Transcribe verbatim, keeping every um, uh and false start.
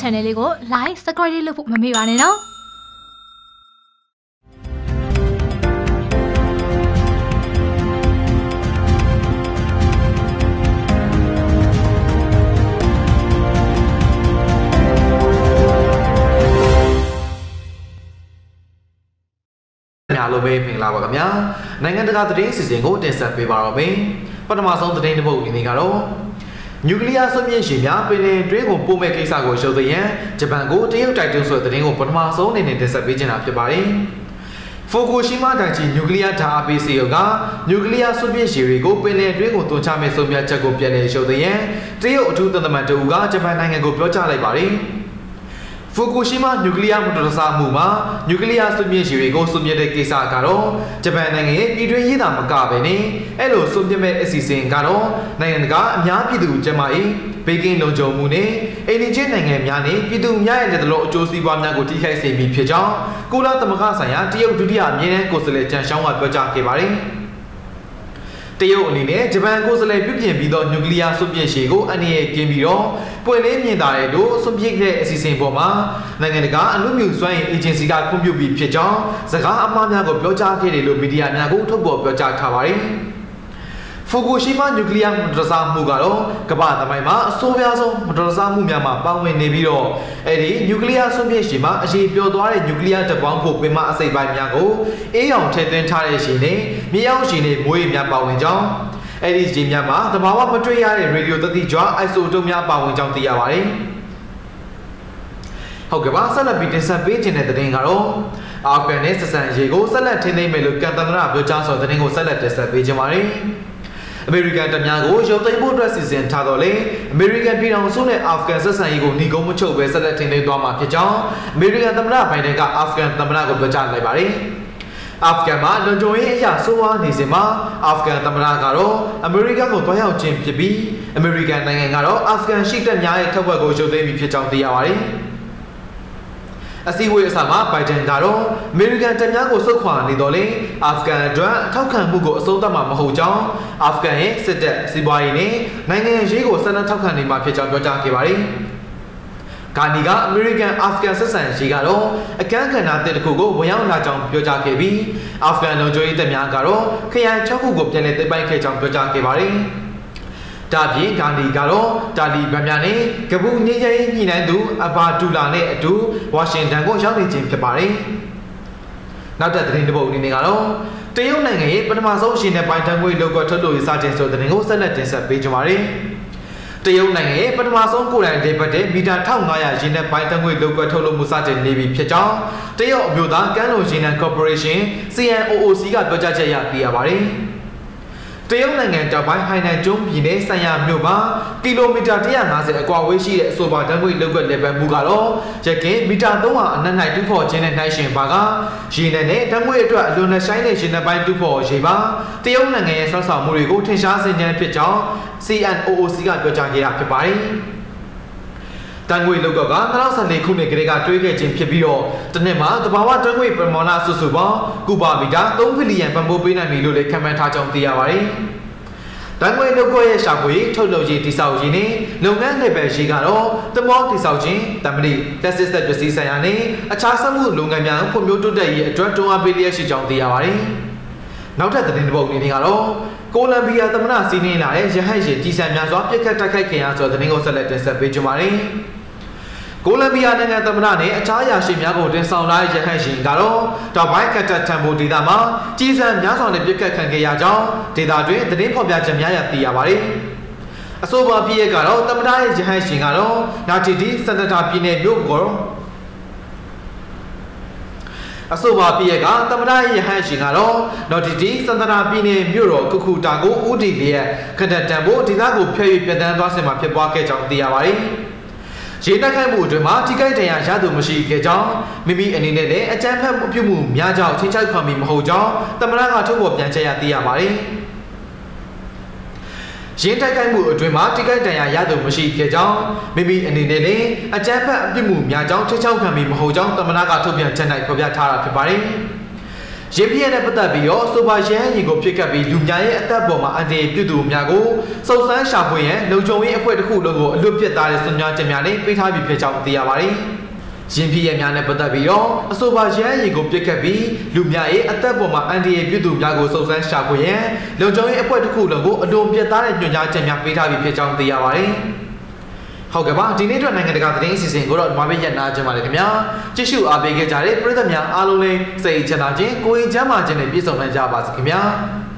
channel လေးကို like subscribe လေးလုပ်ဖို့မမေ့ပါနဲ့နော်အားလုံးပဲမင်္ဂလာပါခင်ဗျာနိုင်ငံတကာသတင်းစီစဉ်ကိုတင်ဆက်ပေးပါတော့မယ်ပထမဆုံးသတင်းတစ်ပုဒ်အနေနဲ့ကတော့နျူကလ িয়ার စွမ်းမြင့်ရှင်များပင်လယ်တွင်းကိုပို့မဲ့ကိစ္စကိုရှုပ်သိရန်ဂျပန်ကိုတရုတ်တိုက်တွန်းဆိုတဲ့သတင်းကိုပထမဆုံးအနေနဲ့တင်ဆက်ပေးချင်တာဖြစ်ပါတယ်ဖိုကူရှီမာဒိုင်ချီနျူကလ িয়ার ဓာတ်အားပေးစီရုံကနျူကလ িয়ার စွမ်းမြင့်ရှင်တွေကိုပင်လယ်တွင်းကိုတွန်းချမဲ့ဆုံးဖြတ်ချက်ကိုပြန်လည်ရှုပ်သိရန်တရုတ်အထူးသံတမန်တူကဂျပန်နိုင်ငံကိုပြောကြားလိုက်ပါတယ်ဖူကူရှီမာနျူကလ িয়ার မတော်တဆမှုမှာနျူကလ িয়ার စွန့်မြစ်ရှည်တွေကိုစွန့်မြစ်တဲ့ကိစ္စကတော့ဂျပန်နိုင်ငံရဲ့ပြည်တွင်းရေးတာမကပဲနဲ့အဲ့လိုစွန့်မြစ်မဲ့အစီအစဉ်ကတော့နိုင်ငံတကာအများပြည်သူကျန်းမာရေးဘေးကင်းလုံခြုံမှုနဲ့အိန္ဒိယနိုင်ငံများနဲ့ပြည်သူများရဲ့လက်တော်အကျိုးစီးပွားများကိုထိခိုက်စေပြီးဖြစ်ကြောင်းကုလသမဂ္ဂဆိုင်ရာတရုတ်ဒုတိယအမြင့်ကိုယ်စားလှယ်ဂျန်ရှောင်းကပြောကြားခဲ့ပါတယ်တရုတ်အနေနဲ့ဂျပန်ကိုယ်စားလှယ်ပြုပြင်ပြီးတော့နျူကလ িয়ার စွန့်ပစ်ရှည်ကိုအန္တရာယ်ကင်းပြီးတော့ပွင့်လင်းမြင်သာတဲ့လို့စွန့်ပစ်တဲ့အစီအစဉ်ပေါ်မှာနိုင်ငံတကာအမှုမြူစွမ်းအင်အေဂျင်စီကခွင့်ပြုပြီးဖြစ်ကြောင်းစကားအမှားများကိုပြောကြားခဲ့တယ်လို့မီဒီယာများကိုထုတ်ဖော်ပြောကြားထားပါတယ်ဖူကူရှီမာနျူကလ িয়ার မတော်တဆမှုကတော့ကမ္ဘာသမိုင်းမှာအဆိုးရွားဆုံးမတော်တဆမှုများမှာပါဝင်နေပြီးတော့အဲ့ဒီနျူကလ িয়ার စွန့်ပစ်ရှည်မှာအရေးပြောသွားတဲ့နျူကလ িয়ার တပ်ပေါင်းဖို့ပင်မအစိပ်ပိုင်းများကိုအေးအောင်ထည့်သွင်းထားတဲ့ရှည်နဲ့မြေအောင်ရှည်နဲ့မွေးများပါဝင်ကြောင်းအဲ့ဒီဂျင်းများမှာတဘာဝမတွေ့ရတဲ့ရေဒီယိုသတိကြွအိုက်ဆိုတုံးများပါဝင်ကြောင်းသိရပါတယ်ဟုတ်ကဲ့ပါဆက်လက်ပြီးတင်ဆက်ပေးခြင်းတဲ့သတင်းကတော့အာဖဂန်နဲ့ဆက်ဆံရေးကိုဆက်လက်ထိန်းသိမ်းမယ်လို့ကန်တမရပြောကြားဆိုတဲ့သတင်းကိုဆက်လက်တင်ဆက်ပေးခြင်းပါတယ်အမေရိကန်တပ်များကိုရုပ်သိမ်းဖို့အတွက်စီစဉ်ထားတော့လေအမေရိကန်ပြည်ထောင်စုနဲ့အာဖဂန်ဆက်ဆံရေးကိုနှီးကုန်းမချုပ်ပဲဆက်လက်ထိန်းသိမ်းသွားမှာဖြစ်ကြောင်းအမေရိကန်သမ္မတဘိုင်ဒန်ကအာဖဂန်သမ္မတကိုပြောကြားလိုက်ပါတယ်အာဖဂန်မှာလွန်ကျွံရေးအရာဆိုးဝါးနေစဉ်မှာအာဖဂန်သမ္မတကတော့အမေရိကန်ကိုတွားရောက်ခြင်းဖြစ်ပြီးအမေရိကန်နိုင်ငံကတော့အာဖဂန်ရှိတပ်များရဲ့ထက်ဝက်ကိုရုပ်သိမ်းပြီးဖြစ်ကြောင်းသိရပါတယ်အစည်းအဝေးအစမှာဘိုင်ဒန်ကတော့အမေရိကန်တပ်များကိုဆုတ်ခွာနေတော့လေအာဖဂန်အတွက်ထောက်ခံမှုကိုအဆုံးသတ်မှာမဟုတ်ကြောင်းအာဖဂန်ရဲ့စစ်တပ်စီးပွားရေးနဲ့နိုင်ငံရေးကိုဆက်လက်ထောက်ခံနေမှာဖြစ်ကြောင်းပြောကြားခဲ့ပါတယ်ဂါနီကအမေရိကန်အာဖဂန်ဆက်ဆံရေးကတော့အခမ်းကဏ္ဍတစ်ခုကိုဝင်ရောက်လာကြောင်းပြောကြားခဲ့ပြီးအာဖဂန်လုံခြုံရေးတပ်များကတော့ခရိုင်၆ခုကိုပြန်လည်သိမ်းပိုက်ခဲ့ကြောင်းပြောကြားခဲ့ပါတယ်။ဒါပြင်ဂါနီကတော့တာလီဘန်များနဲ့ကပူငြိမ်းချမ်းရေးညှိနှိုင်းသူအဘာဒူလာနဲ့အတူဝါရှင်တန်ကိုရောက်နေခြင်းဖြစ်ပါတယ်။နောက်တဲ့သတင်းတစ်ပုဒ်အနေနဲ့ကတော့တရုတ်နိုင်ငံရဲ့ပထမဆုံးအရှင်နဲ့ပိုင်တန်ခွေလောက်ကွက်ထုတ်လို့ရစခြင်းဆိုတဲ့သတင်းကိုဆက်လက်တင်ဆက်ပေးကြပါမယ်။တရုတ်နိုင်ငံရဲ့ပထမဆုံးကိုယ်တိုင်ဒေပတ်တဲ့မီတာ၁၅၀၀ရင်းနဲ့ပိုင်းတံငွေလောက်ကွက်ထုတ်လို့မှုစတင်နေပြီဖြစ်ကြောင်းတရုတ်အမျိုးသားကမ်းလွန်ရေနံကော်ပိုရေးရှင်း စီ အန် အို အို စီ ကပြောကြားချက်ရသိရပါတယ်။တရုတ်နိုင်ငံတောင်ပိုင်းဟိုင်နန်ကျွန်းပြည်နယ်ဆိုင်ရာမြို့မှာကီလိုမီတာ၁၅၀အကွာဝေးရှိတဲ့အဆိုပါတံငွေလောက်ကွက်လေပတ်မှုကတော့ရကင်မီတာ၃၀၀အနက်၌တူးဖော်ခြင်းနဲ့နှိုင်းယှဉ်ပါကရေနံနဲ့တံငွေအတွက်အလွန်နဲ့ဆိုင်တဲ့ရေနံပိုင်းတူးဖော်ရေးပါတရုတ်နိုင်ငံရဲ့ဆွမ်းဆောင်မှုတွေကိုထင်ရှားစေခြင်းဖြစ်ကြောင်း စီ အန် အို အို စီ ကပြောကြားခဲ့တာဖြစ်ပါတယ်။တန်ငွေလောက်က၂၀၁၄ခုနှစ်ကလေးကတွေးခဲ့ခြင်းဖြစ်ပြီးတော့တစ်နှစ်မှာတဘာဝတန်ငွေပမာဏစုစုပေါင်းကူပါမီတာ၃ဘီလီယံပံ့ပိုးပေးနိုင်ပြီလို့လည်းခန့်မှန်းထားကြောင်းသိရပါတယ်။တန်ငွေလောက်ကွက်ရဲ့ရှာဖွေထုတ်လုပ်ရေးတိစောက်ရေးနဲ့လုပ်ငန်းနယ်ပယ်ရေးကတော့တမောတိစောက်ခြင်းတမလီလက်စစ်သက်ပစ္စည်းဆိုင်ရာနဲ့အခြားစက်မှုလုပ်ငန်းများဖွံ့ဖြိုးတိုးတက်ရေးအတွက်တွန်းအားပေးလျက်ရှိကြောင်းသိရပါတယ်။နောက်ထပ်သတင်းတစ်ပုဒ်အနေနဲ့ကတော့ကိုလံဘီယာသမ္မတစီးနင်းလာတဲ့ရဟတ်ယာဉ်ကြီးစံများစွာပြစ်ခတ်တိုက်ခိုက်ခင်ရဆိုတဲ့သတင်းကိုဆက်လက်တင်ဆက်ပေးကြပါမယ်။ကိုလံဘီယာနိုင်ငံသမ္မတနဲ့အခြားအရာရှိများကိုတင်ဆောင်လာတဲ့ရဟတ်ယာဉ်ကတော့တောင်ပိုင်းကတ်တက်တန်ဖိုဒေသမှာကြီးစံများစွာနဲ့ပြစ်ခတ်ခံခဲ့ရကြောင်းဒေသတွင်သတင်းဖော်ပြချက်များရသိရပါတယ်။အဆိုပါပြည်ရဲ့ကတော့သမ္မတရဲ့ရဟတ်ယာဉ်ကတော့နာတီတီစန်တတာပြည်နယ်မြို့ကိုအဆိုပါပြည်ကသမ္မတရဲ့ဟန်ရှင်ကတော့နော်တီတီစန္ဒနာပြည်နယ်မြို့တော်ကုခုတာကိုဦးတီလျက်ခက်တန်ဖို့ဒေသကိုဖျက်၍ပြည်တန်းသွားစင်မှာဖြစ်ပွားခဲ့ကြောင်းသိရပါတယ်။ရေတက်ခိုက်မှုအတွင်းမှာထိခိုက်ဒဏ်ရာရသူမရှိခဲ့ကြောင်းမိမိအနေနဲ့လည်းအကြမ်းဖက်ပြုမှုများကြောင့်ချင်းချိုက်ခွန်မီမဟုတ်ကြောင်းသမ္မတကထုတ်ဖော်ပြန်ချက်ရသိရပါတယ်။ရင်းတိုက်ခိုက်မှုအတွင်းမှာထိခိုက်ဒဏ်ရာရသူမရှိခဲ့ကြောင်းမိမိအနေနဲ့လည်းအကြမ်းဖက်အပြစ်မှုများကြောင်းချင်းချောက်ခံမီမဟုတ်ကြောင်းသမ္မတကထုတ်ပြန်ချက်၌ဖော်ပြထားတာဖြစ်ပါတယ်။ရင်ပြည့်နဲ့ပတ်သက်ပြီးတော့ဆိုပါရန်ရင်ကိုဖြစ်ခဲ့ပြီးလူများရဲ့အသက်ပေါ်မှာအန္တရာယ်ပြုသူများကိုစုံစမ်းရှာဖွေရန်လုံခြုံရေးအဖွဲ့တစ်ခုလုံးကိုအလွတ်ပြစ်သားတဲ့စွမ်းများချက်များနဲ့ပေးထားပြီးဖြစ်ကြောင်းသိရပါတယ်။ရင်ပြည့်ရဲ့များနဲ့ပတ်သက်ပြီးတော့အဆိုပါရန်ရင်ကိုပြစ်ခဲ့ပြီးလူများရဲ့အသက်ပေါ်မှာအန္တရာယ်ပြုသူများကိုစုံစမ်းရှာဖွေရန်လုံခြုံရေးအဖွဲ့တစ်ခုလုံးကိုအလွန်ပြစ်သားတဲ့ညွှန်ကြားချက်များပေးထားပြီးဖြစ်ကြောင်းသိရပါတယ်။ဟုတ်ကဲ့ပါဒီနေ့အတွက်နိုင်ငံတကာသတင်းအစီအစဉ်ကိုတော့ဒီမှာပဲညှနာကြပါလေခင်ဗျာကြည့်ရှုအားပေးခဲ့ကြတဲ့ပရိသတ်များအားလုံးလည်းစိတ်ချမ်းသာခြင်းကိုယ်ရင်ချမ်းသာခြင်းနဲ့ပြည့်စုံနိုင်ကြပါစေခင်ဗျာ